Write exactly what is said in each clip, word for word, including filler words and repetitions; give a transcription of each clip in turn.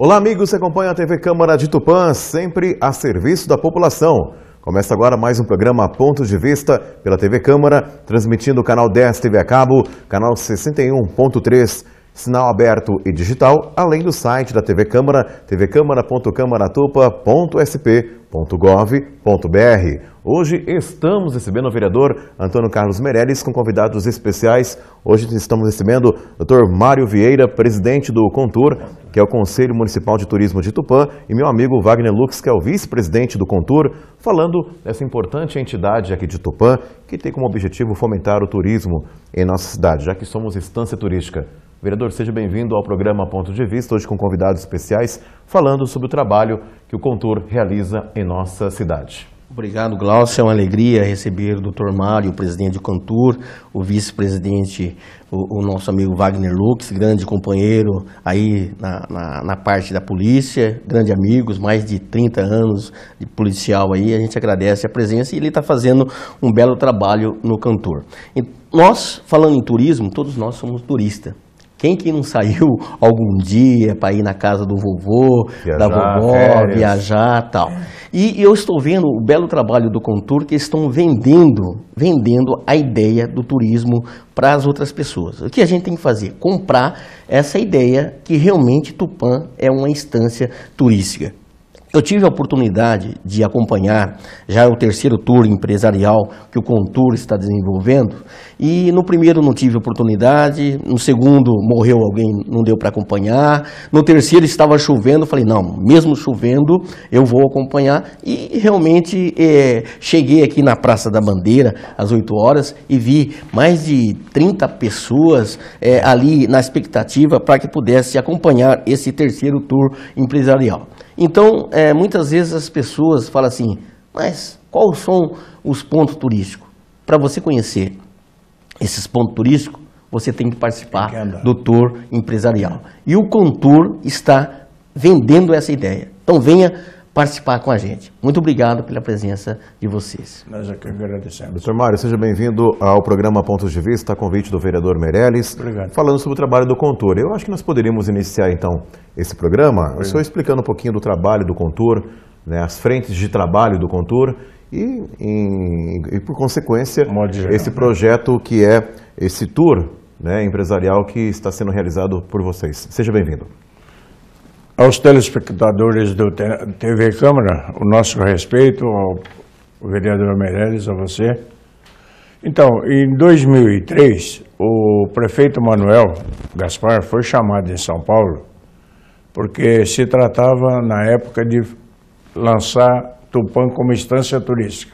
Olá amigos, você acompanha a T V Câmara de Tupã, sempre a serviço da população. Começa agora mais um programa Pontos de Vista pela T V Câmara, transmitindo o canal dez T V a cabo, canal sessenta e um ponto três, sinal aberto e digital, além do site da T V Câmara, t v câmara ponto camaratupa ponto s p ponto gov ponto b r. Hoje estamos recebendo o vereador Antônio Carlos Meirelles com convidados especiais. Hoje estamos recebendo o doutor Mário Vieira, presidente do Contur, que é o Conselho Municipal de Turismo de Tupã, e meu amigo Wagner Lux, que é o vice-presidente do Contur, falando dessa importante entidade aqui de Tupã, que tem como objetivo fomentar o turismo em nossa cidade, já que somos instância turística. Vereador, seja bem-vindo ao programa Ponto de Vista, hoje com convidados especiais, falando sobre o trabalho que o Contur realiza em nossa cidade. Obrigado, Glaucio. É uma alegria receber o doutor Mário, o presidente do Contur, o vice-presidente, o, o nosso amigo Wagner Lux, grande companheiro aí na, na, na parte da polícia, grande amigos, mais de trinta anos de policial aí. A gente agradece a presença e ele está fazendo um belo trabalho no Contur. E nós, falando em turismo, todos nós somos turistas. Quem que não saiu algum dia para ir na casa do vovô, viajar, da vovó, férias. viajar e tal. E eu estou vendo o belo trabalho do Contur, que estão vendendo, vendendo a ideia do turismo para as outras pessoas. O que a gente tem que fazer? Comprar essa ideia que realmente Tupã é uma instância turística. Eu tive a oportunidade de acompanhar já o terceiro tour empresarial que o Contur está desenvolvendo, e no primeiro não tive oportunidade, no segundo morreu alguém, não deu para acompanhar, no terceiro estava chovendo, falei, não, mesmo chovendo eu vou acompanhar, e realmente é, cheguei aqui na Praça da Bandeira às oito horas e vi mais de trinta pessoas é, ali na expectativa para que pudesse acompanhar esse terceiro tour empresarial. Então, é, muitas vezes as pessoas falam assim, mas quais são os pontos turísticos? Para você conhecer esses pontos turísticos, você tem que participar tem que do tour empresarial. E o Contur está vendendo essa ideia. Então, venha participar com a gente. Muito obrigado pela presença de vocês. Nós aqui agradecemos. doutor Mário, seja bem-vindo ao programa Pontos de Vista, a convite do vereador Meirelles, Obrigado. Falando sobre o trabalho do Contur. Eu acho que nós poderíamos iniciar, então, esse programa, o senhor explicando um pouquinho do trabalho do Contur, né, as frentes de trabalho do Contur e, em, e por consequência, esse projeto que é esse tour, né, empresarial que está sendo realizado por vocês. Seja bem-vindo. Aos telespectadores do T V Câmara, o nosso respeito ao vereador Meirelles, a você. Então, em dois mil e três, o prefeito Manuel Gaspar foi chamado em São Paulo porque se tratava, na época, de lançar Tupã como instância turística.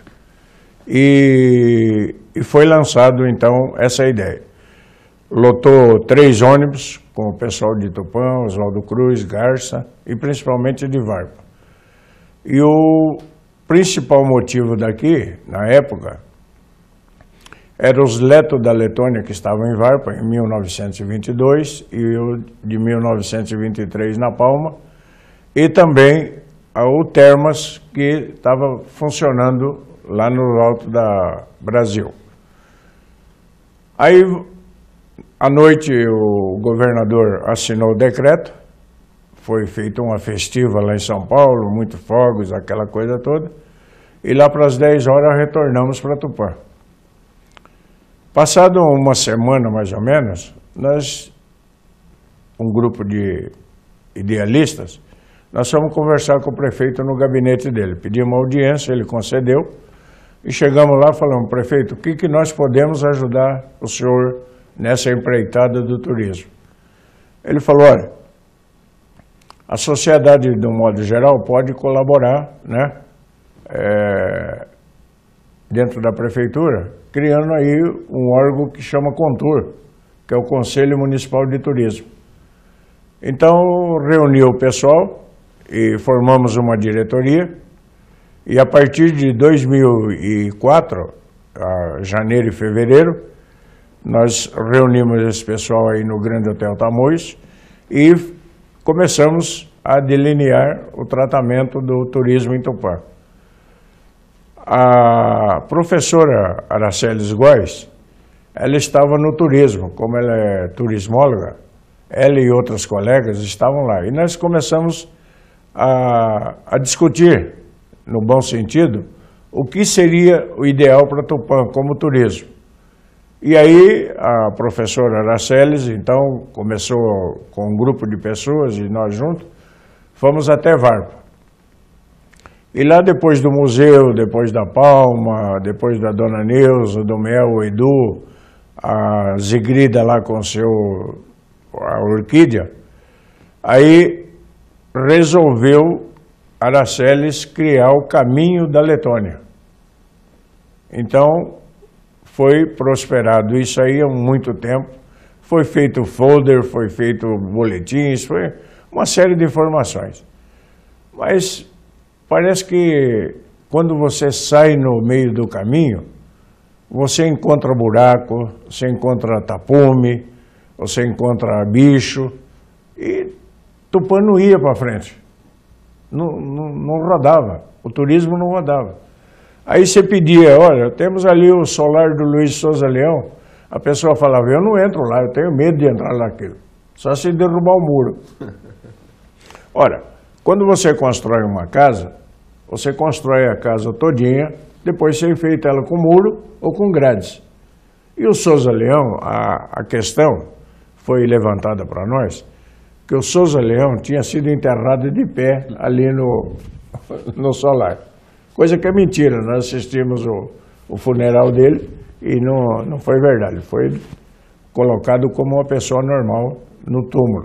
E, e foi lançado, então, essa ideia. Lotou três ônibus com o pessoal de Tupã, Oswaldo Cruz, Garça e principalmente de Varpa. E o principal motivo daqui, na época, eram os letos da Letônia que estavam em Varpa em mil novecentos e vinte e dois e o de mil novecentos e vinte e três na Palma, e também o Termas que estava funcionando lá no alto da Brasil. Aí, à noite, o governador assinou o decreto, foi feita uma festiva lá em São Paulo, muito fogos, aquela coisa toda, e lá para as dez horas retornamos para Tupã. Passado uma semana, mais ou menos, nós, um grupo de idealistas, nós fomos conversar com o prefeito no gabinete dele, pedimos uma audiência, ele concedeu, e chegamos lá e falamos, prefeito, o que, que nós podemos ajudar o senhor nessa empreitada do turismo? Ele falou, olha, a sociedade, de um modo geral, pode colaborar, né, é, dentro da prefeitura, criando aí um órgão que chama Contur, que é o Conselho Municipal de Turismo. Então, reuniu o pessoal e formamos uma diretoria, e a partir de dois mil e quatro, a janeiro e fevereiro, nós reunimos esse pessoal aí no Grande Hotel Tamoios e começamos a delinear o tratamento do turismo em Tupã. A professora Araceles Góes, ela estava no turismo, como ela é turismóloga, ela e outros colegas estavam lá. E nós começamos a, a discutir, no bom sentido, o que seria o ideal para Tupã como turismo. E aí a professora Araceles, então, começou com um grupo de pessoas e nós juntos, fomos até Varpa. E lá depois do museu, depois da Palma, depois da Dona Neuza, do Mel, o Edu, a Zigrida lá com seu, a Orquídea, aí resolveu Araceles criar o Caminho da Letônia. Então, foi prosperado isso aí há muito tempo, foi feito folder, foi feito boletins, foi uma série de informações. Mas parece que quando você sai no meio do caminho, você encontra buraco, você encontra tapume, você encontra bicho, e Tupã não ia para frente, não, não, não rodava, o turismo não rodava. Aí você pedia, olha, temos ali o solar do Luiz Souza Leão, a pessoa falava, eu não entro lá, eu tenho medo de entrar naquilo, só se derrubar o muro. Ora, quando você constrói uma casa, você constrói a casa todinha, depois você enfeita ela com muro ou com grades. E o Souza Leão, a, a questão foi levantada para nós, que o Souza Leão tinha sido enterrado de pé ali no, no solar. Coisa que é mentira, nós assistimos o, o funeral dele e não, não foi verdade, ele foi colocado como uma pessoa normal no túmulo.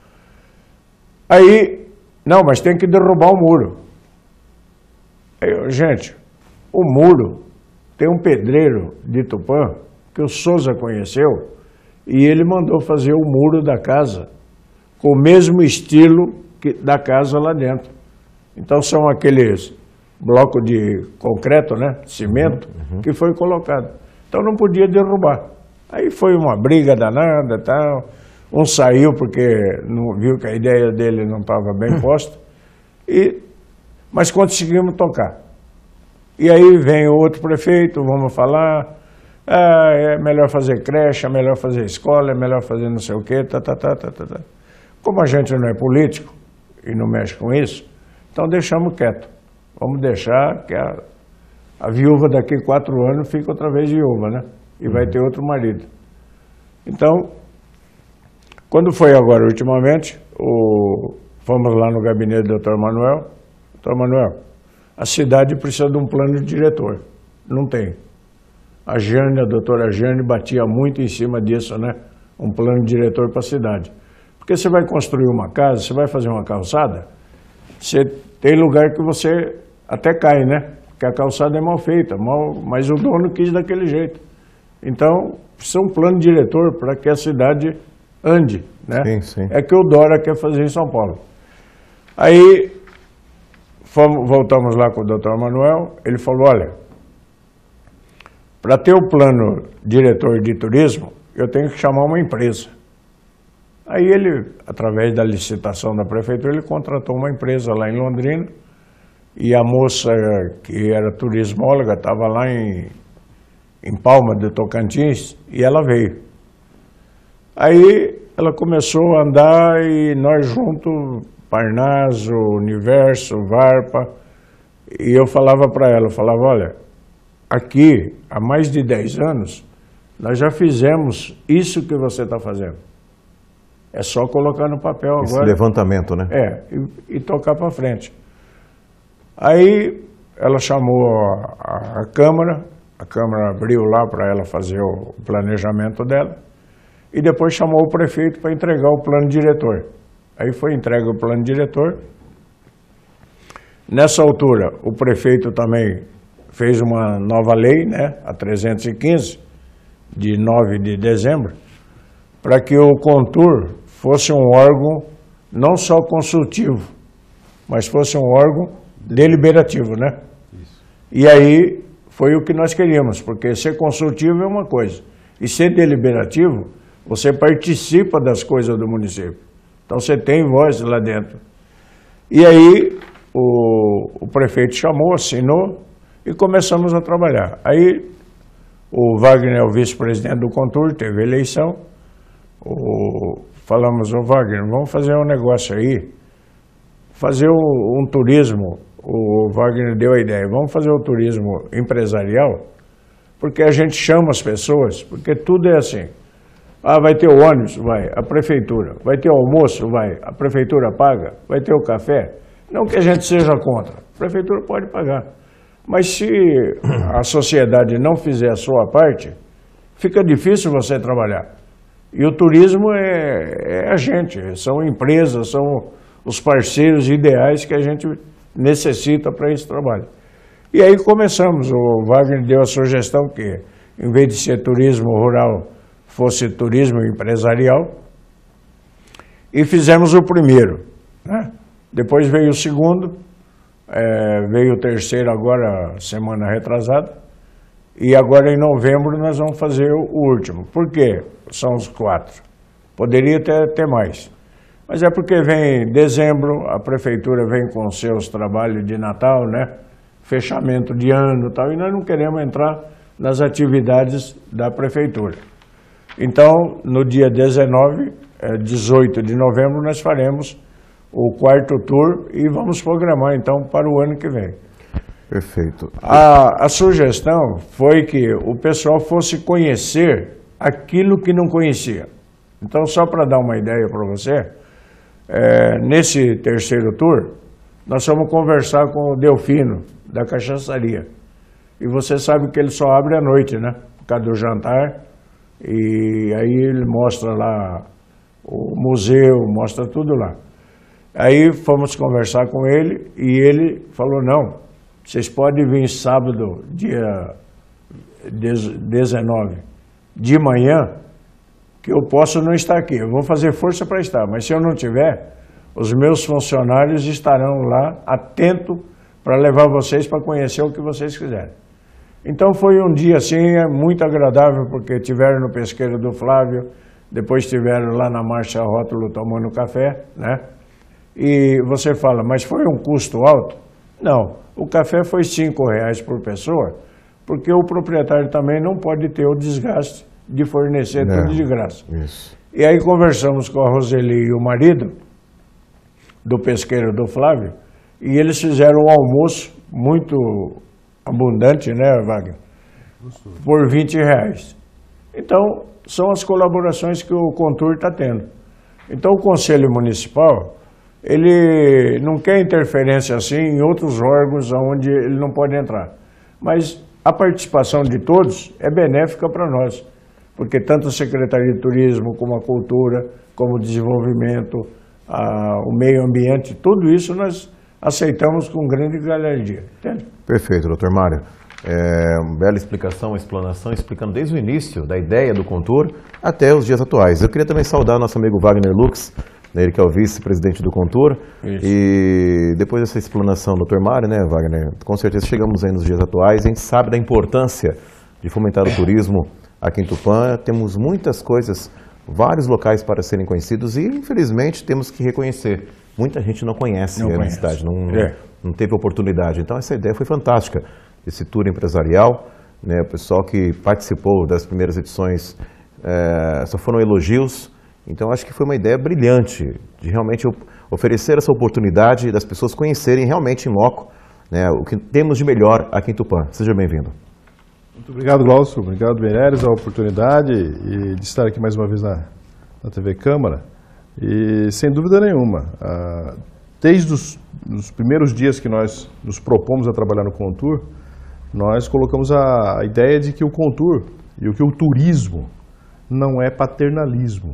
Aí, não, mas tem que derrubar o muro. Aí, gente, o muro tem um pedreiro de Tupã que o Souza conheceu e ele mandou fazer o muro da casa com o mesmo estilo que, da casa lá dentro. Então são aqueles blocos de concreto, né, cimento, uhum, uhum. que foi colocado. Então não podia derrubar. Aí foi uma briga danada, tal. Um saiu porque não, viu que a ideia dele não estava bem posta, e, mas conseguimos tocar. E aí vem o outro prefeito, vamos falar, ah, é melhor fazer creche, é melhor fazer escola, é melhor fazer não sei o quê, tá, tá, tá, tá, tá, tá. Como a gente não é político e não mexe com isso, então deixamos quieto. Vamos deixar que a, a viúva daqui a quatro anos fique outra vez viúva, né? E vai ter outro marido. Então, quando foi agora, ultimamente, o, fomos lá no gabinete do doutor Manuel. doutor Manuel, a cidade precisa de um plano de diretor. Não tem. A Jane, a doutora Jane, batia muito em cima disso, né? Um plano de diretor para a cidade. Porque você vai construir uma casa, você vai fazer uma calçada, você tem lugar que você até cai, né? Porque a calçada é mal feita, mal, mas o dono quis daquele jeito. Então, precisa um plano diretor para que a cidade ande, né? Sim, sim. É que o Dória quer fazer em São Paulo. Aí, fomos, voltamos lá com o doutor Manuel, ele falou, olha, para ter o plano diretor de turismo, eu tenho que chamar uma empresa. Aí ele, através da licitação da prefeitura, ele contratou uma empresa lá em Londrina, e a moça que era turismóloga estava lá em, em Palma de Tocantins, e ela veio. Aí ela começou a andar e nós juntos, Parnaso, Universo, Varpa, e eu falava para ela, eu falava, olha, aqui há mais de dez anos, nós já fizemos isso que você está fazendo. É só colocar no papel agora. Esse levantamento, né? É, e, e tocar para frente. Aí ela chamou a, a, a Câmara, a Câmara abriu lá para ela fazer o planejamento dela, e depois chamou o prefeito para entregar o plano diretor. Aí foi entregue o plano diretor. Nessa altura, o prefeito também fez uma nova lei, né, a trezentos e quinze, de nove de dezembro, para que o Contur fosse um órgão não só consultivo, mas fosse um órgão deliberativo, né? Isso. E aí foi o que nós queríamos, porque ser consultivo é uma coisa, e ser deliberativo, você participa das coisas do município. Então você tem voz lá dentro. E aí o, o prefeito chamou, assinou e começamos a trabalhar. Aí o Wagner, o vice-presidente do Contur, teve eleição, o, falamos, ô Wagner, vamos fazer um negócio aí, fazer um, um turismo, o Wagner deu a ideia, vamos fazer o turismo empresarial, porque a gente chama as pessoas, porque tudo é assim. Ah, vai ter o ônibus? Vai, a prefeitura. Vai ter o almoço? Vai, a prefeitura paga. Vai ter o café? Não que a gente seja contra, a prefeitura pode pagar. Mas se a sociedade não fizer a sua parte, fica difícil você trabalhar. E o turismo é, é a gente, são empresas, são os parceiros ideais que a gente necessita para esse trabalho. E aí começamos, o Wagner deu a sugestão que, em vez de ser turismo rural, fosse turismo empresarial, e fizemos o primeiro, né? Depois veio o segundo, é, veio o terceiro agora, semana retrasada, e agora em novembro nós vamos fazer o último. Por quê? São os quatro. Poderia ter, ter mais. Mas é porque vem dezembro, a prefeitura vem com seus trabalhos de Natal, né? Fechamento de ano e tal, e nós não queremos entrar nas atividades da prefeitura. Então, no dia dezenove, dezoito de novembro, nós faremos o quarto tour e vamos programar, então, para o ano que vem. Perfeito. A, a sugestão foi que o pessoal fosse conhecer aquilo que não conhecia. Então, só para dar uma ideia para você, é, nesse terceiro tour, nós vamos conversar com o Delfino, da cachaçaria. E você sabe que ele só abre à noite, né? Por causa do jantar. E aí ele mostra lá o museu, mostra tudo lá. Aí fomos conversar com ele e ele falou, não, vocês podem vir sábado, dia dezenove, de manhã, que eu posso não estar aqui. Eu vou fazer força para estar, mas se eu não tiver, os meus funcionários estarão lá, atentos, para levar vocês para conhecer o que vocês quiserem. Então foi um dia assim, muito agradável, porque tiveram no pesqueiro do Flávio, depois estiveram lá na Marcha Rótulo tomando café, né? E você fala, mas foi um custo alto? Não, o café foi cinco reais por pessoa, porque o proprietário também não pode ter o desgaste de fornecer não, tudo de graça. Isso. E aí conversamos com a Roseli e o marido do pesqueiro do Flávio, e eles fizeram um almoço muito abundante, né, Wagner? Por vinte reais. Então, são as colaborações que o Contur está tendo. Então, o Conselho Municipal, ele não quer interferência assim em outros órgãos onde ele não pode entrar. Mas a participação de todos é benéfica para nós, porque tanto a Secretaria de Turismo, como a Cultura, como o Desenvolvimento, a, o Meio Ambiente, tudo isso nós aceitamos com grande galhardia. Entende? Perfeito, doutor Mário. É uma bela explicação, uma explanação, explicando desde o início da ideia do Contur até os dias atuais. Eu queria também saudar nosso amigo Wagner Lux, né, ele que é o vice-presidente do Contur. Isso. E depois dessa explanação, doutor Mário, né, Wagner, com certeza chegamos aí nos dias atuais, a gente sabe da importância de fomentar o turismo aqui em Tupã. Temos muitas coisas, vários locais para serem conhecidos e, infelizmente, temos que reconhecer. Muita gente não conhece não a conhece. cidade, não, é. não teve oportunidade. Então, essa ideia foi fantástica, esse tour empresarial, né, o pessoal que participou das primeiras edições é, só foram elogios. Então, acho que foi uma ideia brilhante de realmente oferecer essa oportunidade das pessoas conhecerem realmente em loco, né, o que temos de melhor aqui em Tupã. Seja bem-vindo. Muito obrigado, Glaucio. Obrigado, Meireles, a oportunidade e de estar aqui mais uma vez na, na T V Câmara. E, sem dúvida nenhuma, ah, desde os, os primeiros dias que nós nos propomos a trabalhar no Contur, nós colocamos a, a ideia de que o Contur e o que o turismo não é paternalismo.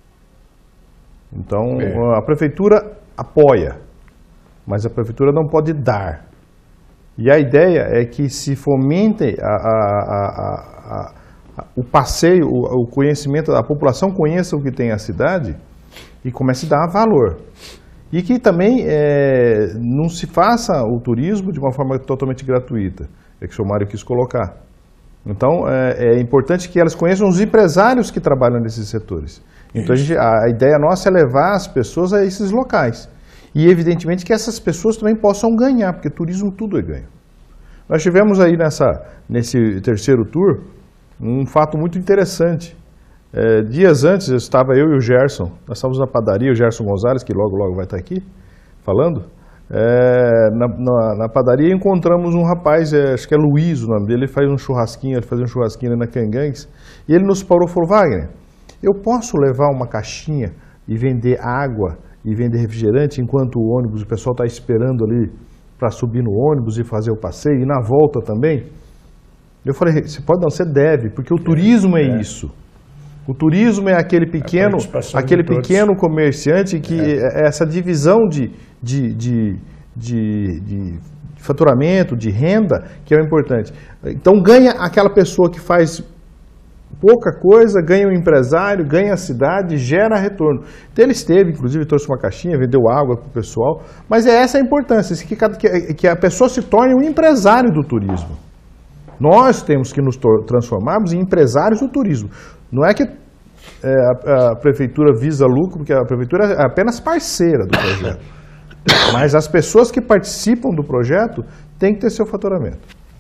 Então, é. a Prefeitura apoia, mas a Prefeitura não pode dar. E a ideia é que se fomente a, a, a, a, a, o passeio, o, o conhecimento, a população conheça o que tem a cidade e comece a dar valor. E que também é, não se faça o turismo de uma forma totalmente gratuita, é que o senhor Mário quis colocar. Então, é, é importante que elas conheçam os empresários que trabalham nesses setores. Então, a, gente, a ideia nossa é levar as pessoas a esses locais. E, evidentemente, que essas pessoas também possam ganhar, porque turismo tudo é ganho. Nós tivemos aí nessa, nesse terceiro tour um fato muito interessante. É, dias antes, eu estava eu e o Gerson, nós estávamos na padaria, o Gerson Gonzalez, que logo, logo vai estar aqui falando, é, na, na, na padaria encontramos um rapaz, é, acho que é Luiz o nome dele, ele faz um churrasquinho, ele fazia um churrasquinho ali na Cangangues, e ele nos parou e falou, Wagner, eu posso levar uma caixinha e vender água e vender refrigerante enquanto o ônibus, o pessoal está esperando ali para subir no ônibus e fazer o passeio, e na volta também? Eu falei, você pode não, você deve, porque o turismo é, é. isso. O turismo é aquele pequeno, aquele pequeno comerciante que é. essa divisão de, de, de, de, de faturamento, de renda, que é o importante. Então ganha aquela pessoa que faz pouca coisa, ganha o empresário, ganha a cidade, gera retorno. Então ele esteve, inclusive trouxe uma caixinha, vendeu água para o pessoal, mas é essa a importância, que, que a pessoa se torne um empresário do turismo. Nós temos que nos transformarmos em empresários do turismo. Não é que é, a, a prefeitura visa lucro, porque a prefeitura é apenas parceira do projeto. Mas as pessoas que participam do projeto têm que ter seu faturamento.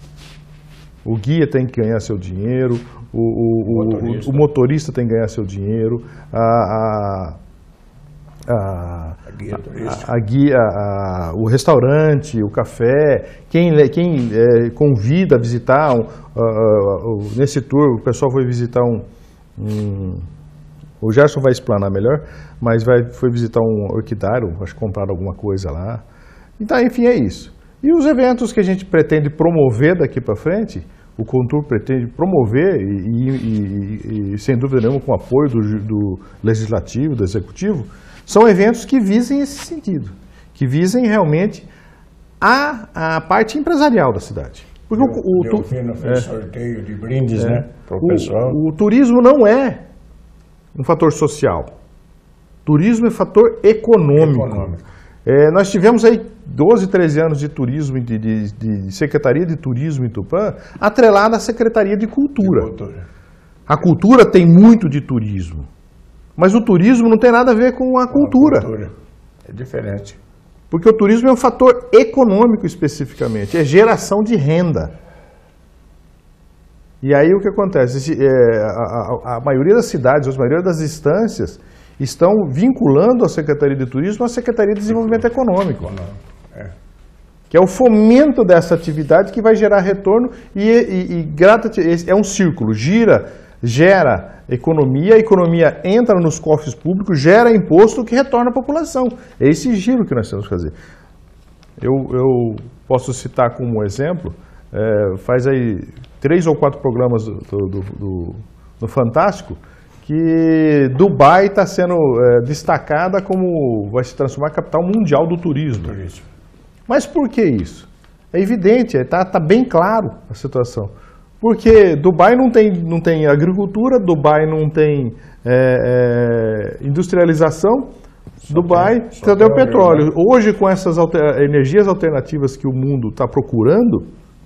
O guia tem que ganhar seu dinheiro, o, o, motorista. O, o motorista tem que ganhar seu dinheiro, a, a, a, a guia turística, a, a guia, a, o restaurante, o café, quem, quem é, convida a visitar, um, uh, uh, nesse tour o pessoal foi visitar um, um o Gerson vai explanar melhor, mas vai, foi visitar um orquidário, acho que compraram alguma coisa lá. Então, enfim, é isso. E os eventos que a gente pretende promover daqui para frente, o Contur pretende promover, e, e, e, e sem dúvida nenhuma com o apoio do, do Legislativo, do Executivo, são eventos que visem esse sentido, que visem realmente a, a parte empresarial da cidade. Porque eu, o, o, eu vi no é, sorteio de brindes, é, né, para o pessoal. O turismo não é um fator social. Turismo é fator econômico. econômico. É, nós tivemos aí doze, treze anos de turismo, de, de, de Secretaria de Turismo em Tupã, atrelada à Secretaria de Cultura. de Cultura. A cultura tem muito de turismo, mas o turismo não tem nada a ver com a cultura. A cultura. É diferente. Porque o turismo é um fator econômico especificamente, é geração de renda. E aí o que acontece? É, a, a, a maioria das cidades, a maioria das instâncias estão vinculando a Secretaria de Turismo à Secretaria de Desenvolvimento Econômico. É. Que é o fomento dessa atividade que vai gerar retorno e, e, e é um círculo, gira, gera economia, a economia entra nos cofres públicos, gera imposto que retorna à população. É esse giro que nós temos que fazer. Eu, eu posso citar como exemplo, é, faz aí três ou quatro programas do, do, do, do Fantástico, que Dubai está sendo é, destacada como vai se transformar em capital mundial do turismo. turismo. Mas por que isso? É evidente, está tá bem claro a situação. Porque Dubai não tem, não tem agricultura, Dubai não tem é, é, industrialização, só Dubai tem, só tem o petróleo. Né? Hoje, com essas alter, energias alternativas que o mundo está procurando,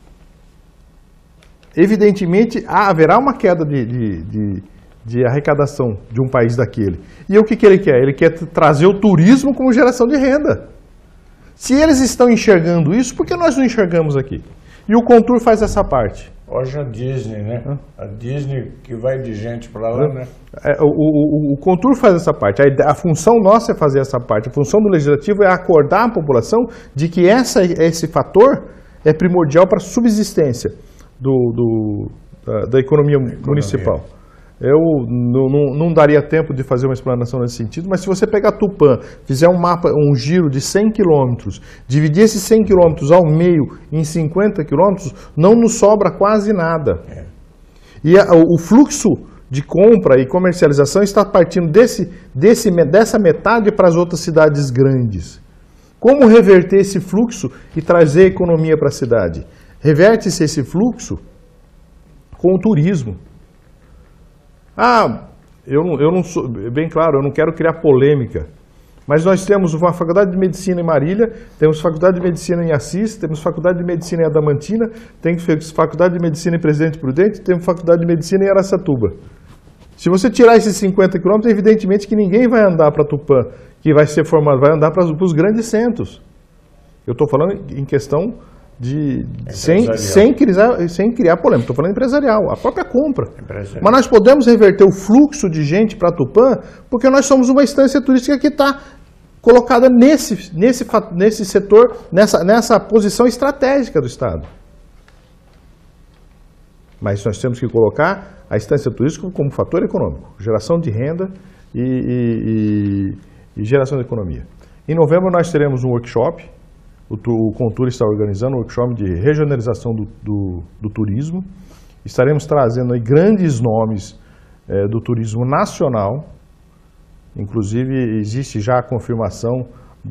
evidentemente haverá uma queda de, de, de, de arrecadação de um país daquele. E o que, que ele quer? Ele quer trazer o turismo como geração de renda. Se eles estão enxergando isso, por que nós não enxergamos aqui? E o Contur faz essa parte. Hoje a Disney, né? Hã? A Disney que vai de gente para lá, né? É, o, o, o Contur faz essa parte. A, a função nossa é fazer essa parte. A função do Legislativo é acordar a população de que essa, esse fator é primordial para a subsistência do, do, da, da economia, economia municipal. Eu não, não, não daria tempo de fazer uma explanação nesse sentido, mas se você pegar Tupã, fizer um mapa, um giro de cem quilômetros, dividir esses cem quilômetros ao meio em cinquenta quilômetros, não nos sobra quase nada. É. E a, o fluxo de compra e comercialização está partindo desse, desse, dessa metade para as outras cidades grandes. Como reverter esse fluxo e trazer economia para a cidade? Reverte-se esse fluxo com o turismo. Ah, eu não, eu não sou, bem claro, eu não quero criar polêmica, mas nós temos uma faculdade de medicina em Marília, temos faculdade de medicina em Assis, temos faculdade de medicina em Adamantina, temos faculdade de medicina em Presidente Prudente, temos faculdade de medicina em Araçatuba. Se você tirar esses cinquenta quilômetros, evidentemente que ninguém vai andar para Tupã, que vai ser formado, vai andar para os grandes centros. Eu estou falando em questão de, sem, sem, criar, sem criar polêmica. Estou falando empresarial, a própria compra. Mas nós podemos reverter o fluxo de gente para Tupã porque nós somos uma instância turística que está colocada nesse, nesse, nesse setor, nessa, nessa posição estratégica do Estado. Mas nós temos que colocar a instância turística como fator econômico, geração de renda e, e, e, e geração de economia. Em novembro nós teremos um workshop, o, o Contur está organizando um workshop de regionalização do, do, do turismo. Estaremos trazendo aí grandes nomes é, do turismo nacional, inclusive existe já a confirmação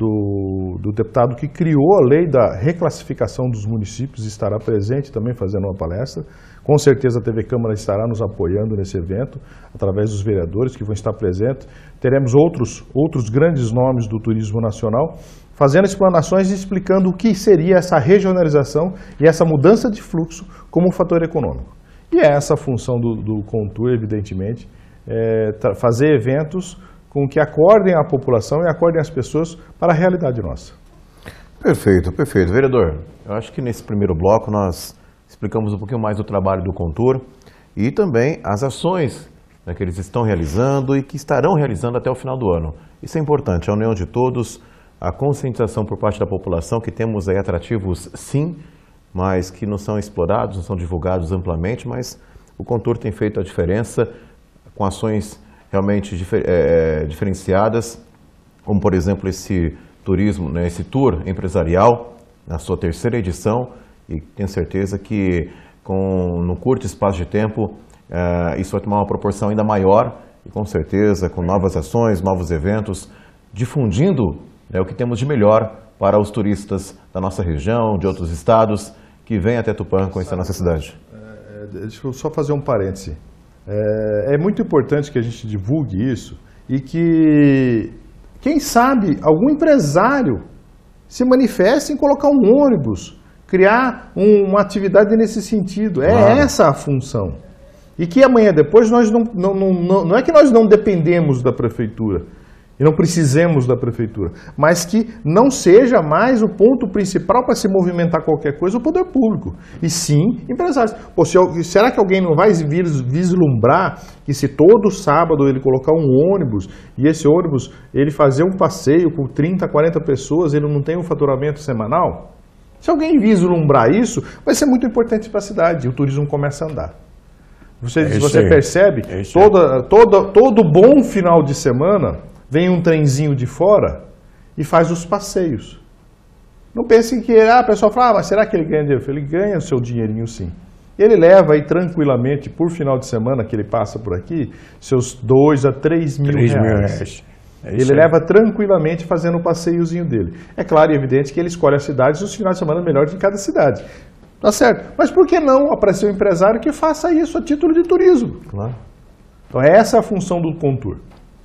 do, do deputado que criou a lei da reclassificação dos municípios, estará presente também fazendo uma palestra. Com certeza a T V Câmara estará nos apoiando nesse evento, através dos vereadores que vão estar presentes. Teremos outros, outros grandes nomes do turismo nacional, fazendo explanações e explicando o que seria essa regionalização e essa mudança de fluxo como um fator econômico. E é essa a função do, do Contur, evidentemente, é fazer eventos com que acordem a população e acordem as pessoas para a realidade nossa. Perfeito, perfeito. Vereador, eu acho que nesse primeiro bloco nós explicamos um pouquinho mais do trabalho do Contur e também as ações, né, que eles estão realizando e que estarão realizando até o final do ano. Isso é importante, a união de todos, a conscientização por parte da população, que temos aí atrativos sim, mas que não são explorados, não são divulgados amplamente, mas o Contur tem feito a diferença com ações realmente difer é, diferenciadas, como por exemplo esse turismo, né, esse tour empresarial, na sua terceira edição, e tenho certeza que com, no curto espaço de tempo é, isso vai tomar uma proporção ainda maior, e com certeza com novas ações, novos eventos, difundindo, né, o que temos de melhor para os turistas da nossa região, de outros estados, que vêm até Tupã conhecer a nossa cidade. É, é, deixa eu só fazer um parêntese. É, é muito importante que a gente divulgue isso e que, quem sabe, algum empresário se manifeste em colocar um ônibus, criar um, uma atividade nesse sentido. É claro. Essa a função. E que amanhã depois nós não, não, não, não, não é que nós não dependemos da prefeitura e não precisemos da prefeitura, mas que não seja mais o ponto principal para se movimentar qualquer coisa o poder público, e sim empresários. Pô, se, será que alguém não vai vislumbrar que se todo sábado ele colocar um ônibus e esse ônibus ele fazer um passeio com trinta, quarenta pessoas, ele não tem um faturamento semanal? Se alguém vislumbrar isso, vai ser muito importante para a cidade e o turismo começa a andar. Você, é você percebe, é toda, toda, todo bom final de semana vem um trenzinho de fora e faz os passeios. Não pensem que ah, o pessoal fala, ah, mas será que ele ganha dinheiro? Ele ganha o seu dinheirinho sim. Ele leva aí tranquilamente, por final de semana que ele passa por aqui, seus dois a três mil reais. Mil reais. É ele aí. Leva tranquilamente fazendo o passeiozinho dele. É claro e evidente que ele escolhe as cidades e os finais de semana melhores de cada cidade. Tá certo? Mas por que não aparecer um empresário que faça isso a título de turismo? Claro. Então essa é a função do Contur.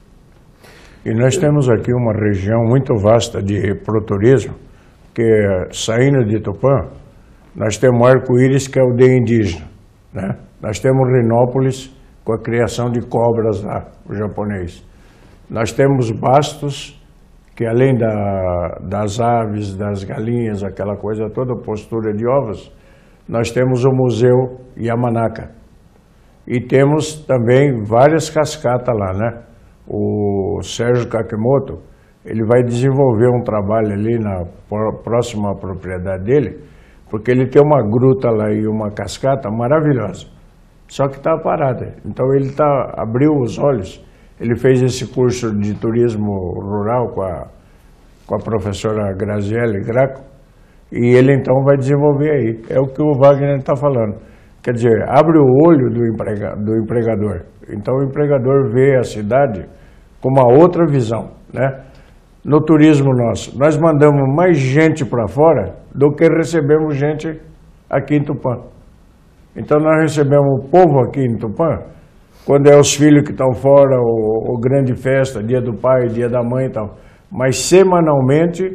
E nós temos aqui uma região muito vasta de proturismo, que saindo de Tupã, nós temos arco-íris, que é o de indígena, né? Nós temos Rinópolis, com a criação de cobras lá, o japonês. Nós temos Bastos, que além da, das aves, das galinhas, aquela coisa toda, postura de ovos, nós temos o Museu Yamanaka. E temos também várias cascatas lá, né? O Sérgio Kakimoto, ele vai desenvolver um trabalho ali na próxima propriedade dele, porque ele tem uma gruta lá e uma cascata maravilhosa, só que está parada. Então ele tá, abriu os olhos, ele fez esse curso de turismo rural com a, com a professora Graziele Graco, e ele então vai desenvolver aí. É o que o Wagner está falando. Quer dizer, abre o olho do, emprega, do empregador. Então o empregador vê a cidade com uma outra visão, né? No turismo nosso, nós mandamos mais gente para fora do que recebemos gente aqui em Tupã. Então nós recebemos o povo aqui em Tupã, quando é os filhos que estão fora, ou, ou grande festa, dia do pai, dia da mãe e tal. Mas semanalmente,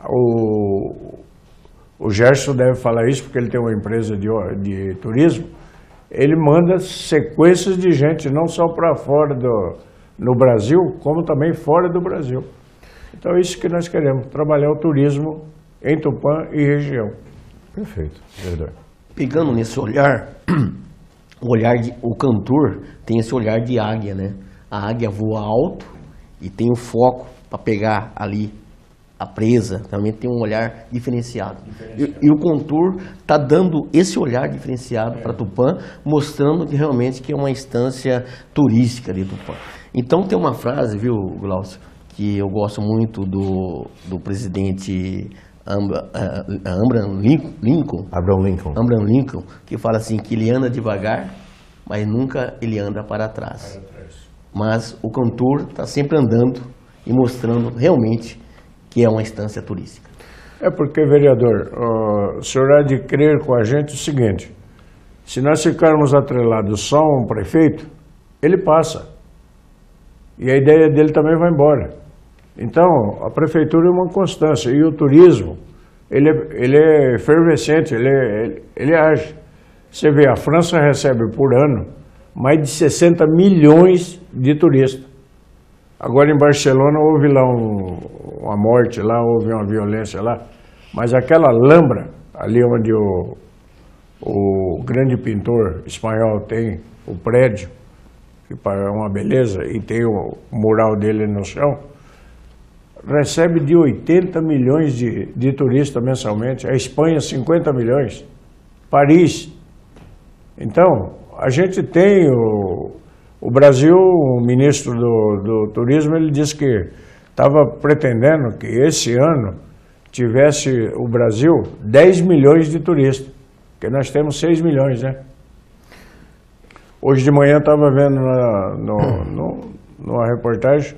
o, o Gerson deve falar isso, porque ele tem uma empresa de, de turismo, ele manda sequências de gente, não só para fora do, no Brasil, como também fora do Brasil. Então é isso que nós queremos, trabalhar o turismo em Tupã e região. Perfeito, vereador. Pegando nesse olhar, o olhar de, o cantor tem esse olhar de águia, né? A águia voa alto e tem o foco para pegar ali a presa, também tem um olhar diferenciado. diferenciado. E, e o Contour está dando esse olhar diferenciado é. para Tupã, mostrando que realmente que é uma instância turística de Tupã. Então tem uma frase, viu, Glaucio, que eu gosto muito do, do presidente Abraham Lincoln, Abraham Lincoln, Abraham Lincoln, que fala assim, que ele anda devagar, mas nunca ele anda para trás. Para trás. Mas o Contour está sempre andando e mostrando realmente que é uma instância turística. É porque, vereador, o senhor há de crer com a gente o seguinte, se nós ficarmos atrelados só a um prefeito, ele passa. E a ideia dele também vai embora. Então, a prefeitura é uma constância. E o turismo, ele é, ele é efervescente, ele, é, ele, ele age. Você vê, a França recebe por ano mais de sessenta milhões de turistas. Agora em Barcelona houve lá um, uma morte, lá houve uma violência lá, mas aquela Alhambra, ali onde o, o grande pintor espanhol tem o prédio, que é uma beleza, e tem o mural dele no chão, recebe de oitenta milhões de, de turistas mensalmente, a Espanha cinquenta milhões, Paris. Então, a gente tem o... O Brasil, o ministro do, do Turismo, ele disse que estava pretendendo que esse ano tivesse o Brasil dez milhões de turistas, porque nós temos seis milhões, né? Hoje de manhã eu estava vendo na, no, no, numa reportagem,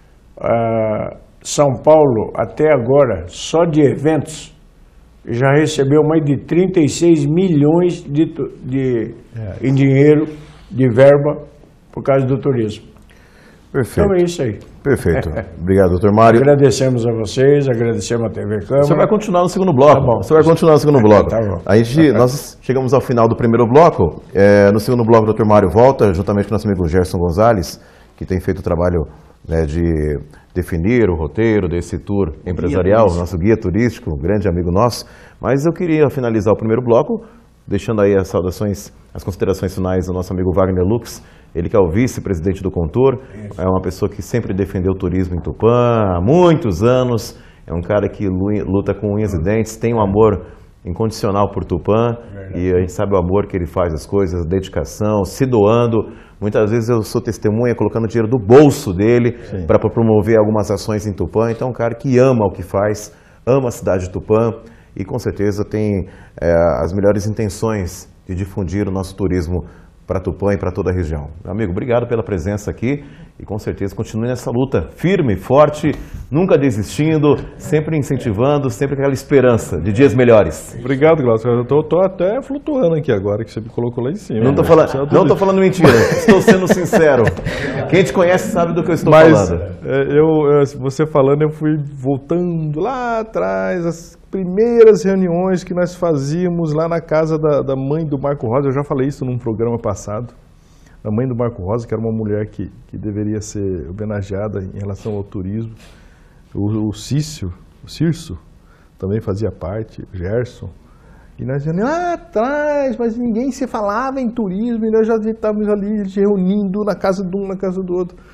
uh, São Paulo até agora, só de eventos, já recebeu mais de trinta e seis milhões de, de, é. em dinheiro, de verba, por causa do turismo. Perfeito. Então é isso aí. Perfeito. Obrigado, doutor Mário. Agradecemos a vocês, agradecemos a T V Câmara. Você vai continuar no segundo bloco. Tá bom. Você vai continuar no segundo bloco. Tá bom. A gente, nós chegamos ao final do primeiro bloco. É, no segundo bloco, o doutor Mário volta, juntamente com o nosso amigo Gerson Gonzalez, que tem feito o trabalho, né, de definir o roteiro desse tour empresarial, guia nosso guia turístico, um grande amigo nosso. Mas eu queria finalizar o primeiro bloco, deixando aí as saudações, as considerações finais do nosso amigo Wagner Lux. Ele que é o vice-presidente do Contour, é uma pessoa que sempre defendeu o turismo em Tupã há muitos anos, é um cara que luta com unhas e dentes, tem um amor incondicional por Tupã, e a gente sabe o amor que ele faz às coisas, a dedicação, se doando. Muitas vezes eu sou testemunha colocando dinheiro do bolso dele para promover algumas ações em Tupã. Então é um cara que ama o que faz, ama a cidade de Tupã e com certeza tem é, as melhores intenções de difundir o nosso turismo para Tupã e para toda a região. Meu amigo, obrigado pela presença aqui e com certeza continue nessa luta firme, forte, nunca desistindo, sempre incentivando, sempre com aquela esperança de dias melhores. Obrigado, Glaucio. Eu tô, tô até flutuando aqui agora, que você me colocou lá em cima. Não estou falando, não tô falando mentira, estou sendo sincero. Quem te conhece sabe do que eu estou Mas, falando. Eu, você falando, eu fui voltando lá atrás, as primeiras reuniões que nós fazíamos lá na casa da, da mãe do Marco Rosa. Eu já falei isso num programa passado. A mãe do Marco Rosa, que era uma mulher que, que deveria ser homenageada em relação ao turismo. O, o Cício, o Cirso, também fazia parte, o Gerson. E nós íamos lá atrás, mas ninguém se falava em turismo, e nós já estávamos ali reunindo na casa de um, na casa do outro.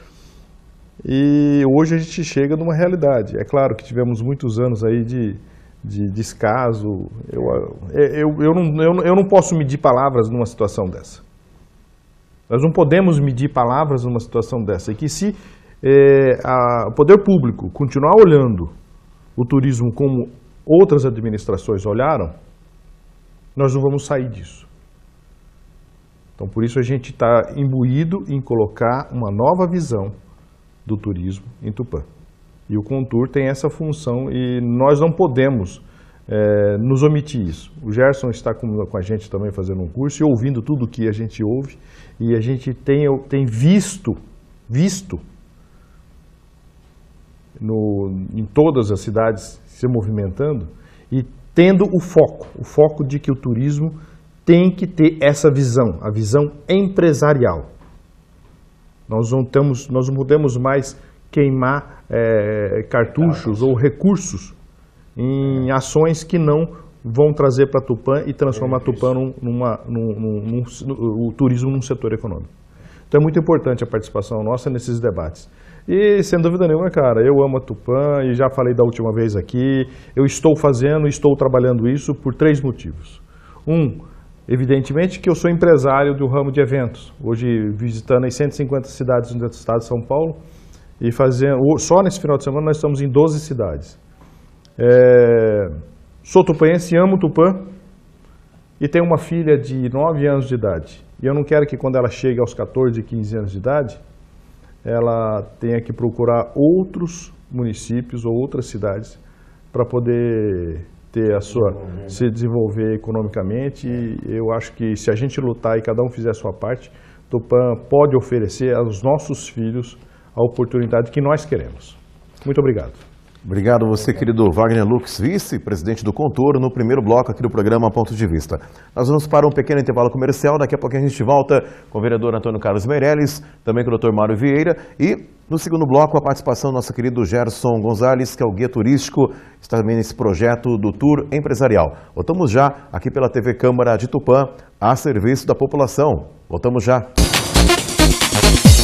E hoje a gente chega numa realidade. É claro que tivemos muitos anos aí de, de descaso. Eu, eu, eu, não, eu, eu não posso medir palavras numa situação dessa. Nós não podemos medir palavras numa situação dessa. E que se é, a, o poder público continuar olhando o turismo como outras administrações olharam, nós não vamos sair disso. Então, por isso a gente está imbuído em colocar uma nova visão do turismo em Tupã. E o Contour tem essa função e nós não podemos é, nos omitir isso. O Gerson está com, com a gente também fazendo um curso e ouvindo tudo o que a gente ouve, e a gente tem, tem visto, visto no, em todas as cidades se movimentando e tendo o foco, o foco de que o turismo tem que ter essa visão, a visão empresarial. Nós não, temos, nós não podemos mais queimar é, cartuchos ou recursos em ações que não vão trazer para Tupã e transformar Tupã num, numa, num, num, num, num, o turismo num setor econômico. Então é muito importante a participação nossa nesses debates. E, sem dúvida nenhuma, cara, eu amo a Tupã e já falei da última vez aqui, eu estou fazendo, estou trabalhando isso por três motivos. Um, evidentemente que eu sou empresário do ramo de eventos, hoje visitando as cento e cinquenta cidades do estado de São Paulo, e fazendo, só nesse final de semana nós estamos em doze cidades. É, sou tupanense, amo Tupã e tenho uma filha de nove anos de idade. E eu não quero que quando ela chegue aos quatorze, quinze anos de idade, ela tenha que procurar outros municípios ou outras cidades para poder ter a sua, se desenvolver economicamente. E eu acho que se a gente lutar e cada um fizer a sua parte, Tupã pode oferecer aos nossos filhos a oportunidade que nós queremos. Muito obrigado. Obrigado a você, querido Wagner Lux, vice-presidente do Contor, no primeiro bloco aqui do programa Ponto de Vista. Nós vamos para um pequeno intervalo comercial, daqui a pouco a gente volta com o vereador Antônio Carlos Meirelles, também com o doutor Mário Vieira, e no segundo bloco a participação do nosso querido Gerson Gonzalez, que é o guia turístico, está também nesse projeto do Tour Empresarial. Voltamos já aqui pela T V Câmara de Tupã, a serviço da população. Voltamos já.